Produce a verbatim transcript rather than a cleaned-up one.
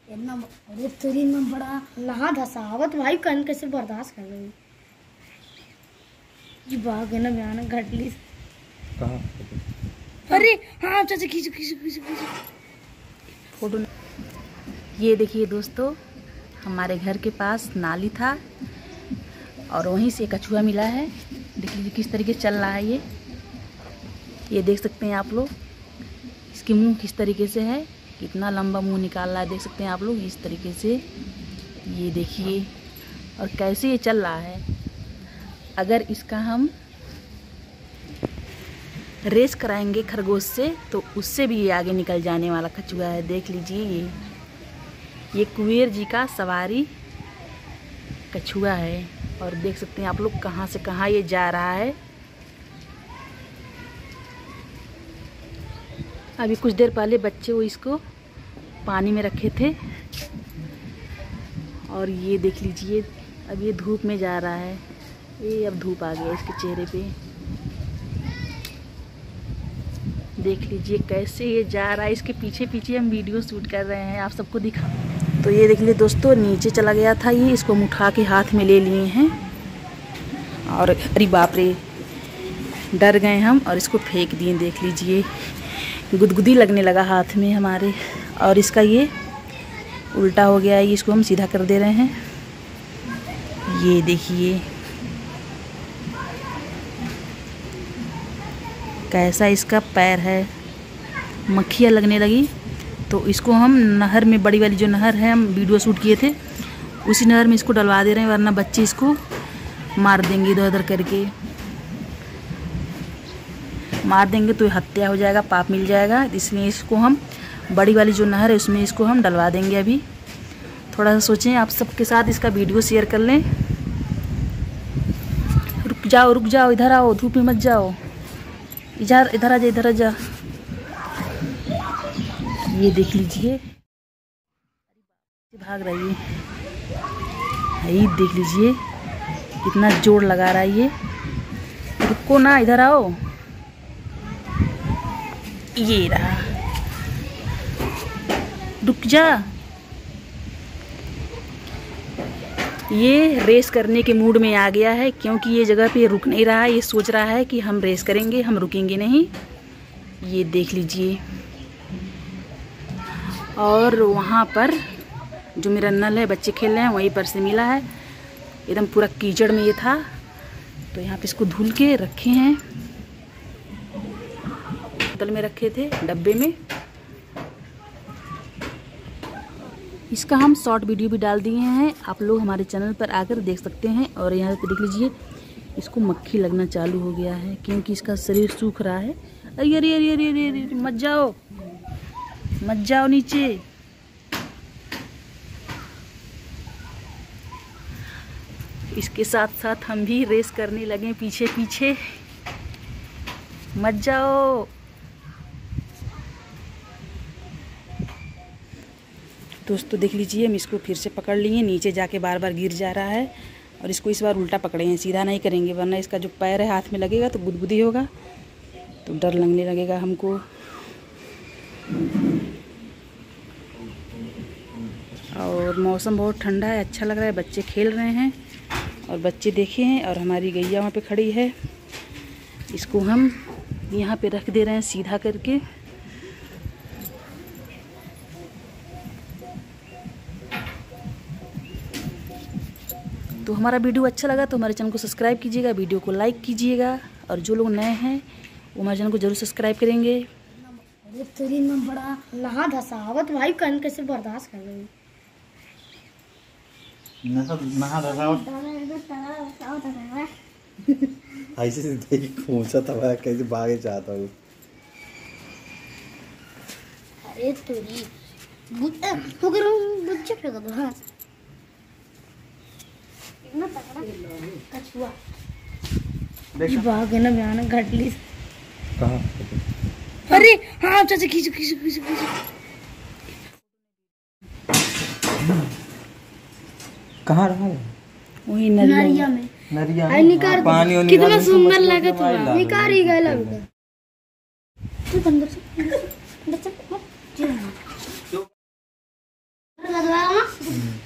इतना अरे तेरी ना बड़ा नहा धसावत भाई कन कैसे बर्दाश्त कर रही ये बाग है ना भयानक घटली कहाँ? अरे हाँ चाचा खींचो खींचो खींचो खींचो फोटो। ये देखिए दोस्तों, हमारे घर के पास नाली था और वहीं से कछुआ मिला है। देख लीजिए किस तरीके से चल रहा है। ये ये देख सकते हैं आप लोग, इसके मुंह किस तरीके से है, कितना लंबा मुंह निकाल रहा है, देख सकते हैं आप लोग इस तरीके से। ये देखिए और कैसे ये चल रहा है। अगर इसका हम रेस कराएंगे खरगोश से तो उससे भी ये आगे निकल जाने वाला कछुआ है। देख लीजिए ये ये कुबेर जी का सवारी कछुआ है और देख सकते हैं आप लोग कहाँ से कहाँ ये जा रहा है। अभी कुछ देर पहले बच्चे वो इसको पानी में रखे थे और ये देख लीजिए अब ये धूप में जा रहा है। ये अब धूप आ गया इसके चेहरे पे, देख लीजिए कैसे ये जा रहा है। इसके पीछे पीछे हम वीडियो शूट कर रहे हैं, आप सबको दिखा। तो ये देख लीजिए दोस्तों, नीचे चला गया था ये, इसको हम उठा के हाथ में ले लिए हैं और अरे बाप रे डर गए हम और इसको फेंक दिए। देख लीजिए गुदगुदी लगने लगा हाथ में हमारे और इसका ये उल्टा हो गया है। इसको हम सीधा कर दे रहे हैं। ये देखिए कैसा इसका पैर है, मक्खियाँ लगने लगी। तो इसको हम नहर में, बड़ी वाली जो नहर है हम वीडियो शूट किए थे उसी नहर में इसको डलवा दे रहे हैं, वरना बच्चे इसको मार देंगे। इधर उधर करके मार देंगे तो हत्या हो जाएगा, पाप मिल जाएगा। इसलिए इसको हम बड़ी वाली जो नहर है उसमें इसको हम डलवा देंगे। अभी थोड़ा सा सोचें, आप सबके साथ इसका वीडियो शेयर कर लें। रुक जाओ रुक जाओ, इधर आओ, धूप में मत जाओ, इधर इधर आ जा, इधर आ जा। ये देख लीजिए भाग रही है, ये देख लीजिए कितना जोर लगा रहा है ये। रुको ना, इधर आओ। ये रहा, रुक जा। ये रेस करने के मूड में आ गया है क्योंकि ये जगह पे रुक नहीं रहा है। ये सोच रहा है कि हम रेस करेंगे, हम रुकेंगे नहीं। ये देख लीजिए। और वहाँ पर जो मेरा नल है, बच्चे खेल रहे हैं, वहीं पर से मिला है। एकदम पूरा कीचड़ में ये था तो यहाँ पे इसको धुल के रखे हैं, बोतल में रखे थे, डब्बे में। इसका हम शॉर्ट वीडियो भी डाल दिए हैं, आप लोग हमारे चैनल पर आकर देख सकते हैं। और यहाँ पे देख लीजिए इसको मक्खी लगना चालू हो गया है क्योंकि इसका शरीर सूख रहा है। अरे अरे अरे अरे अरे अरे मत जाओ मत जाओ नीचे। इसके साथ साथ हम भी रेस करने लगे पीछे पीछे। मत जाओ। दोस्तों देख लीजिए, हम इसको फिर से पकड़ लिए, नीचे जाके बार बार गिर जा रहा है और इसको इस बार उल्टा पकड़े हैं, सीधा नहीं करेंगे वरना इसका जो पैर है हाथ में लगेगा तो गुदगुदी होगा तो डर लगने लगेगा हमको। और मौसम बहुत ठंडा है, अच्छा लग रहा है, बच्चे खेल रहे हैं और बच्चे देखे हैं और हमारी गैया वहाँ पे खड़ी है। इसको हम यहाँ पे रख दे रहे हैं सीधा करके। तो हमारा वीडियो अच्छा लगा तो हमारे चैनल को सब्सक्राइब कीजिएगा, वीडियो को लाइक कीजिएगा और जो लोग नए हैं वो हमारे चैनल को जरूर सब्सक्राइब करेंगे। अरे तेरी ना बड़ा नहा धसावत भाई कन कैसे बर्दाश्त कर रही नहा धसावत ऐसे सीधे पूछा था कैसे भागे चाहता हूँ। अरे तेरी बच्चे फेंक दो। हाँ कछुआ ये बाग है ना भयानक घटली। कहाँ? अरे हाँ चाचा खींचो खींचो खींचो खींचो। कहाँ रहा है? वही नरिया में। नरिया में निकार पानी होने कितना सुंदर लगे तो निकार ही गया लगा। तू अंदर से अंदर से हम्म।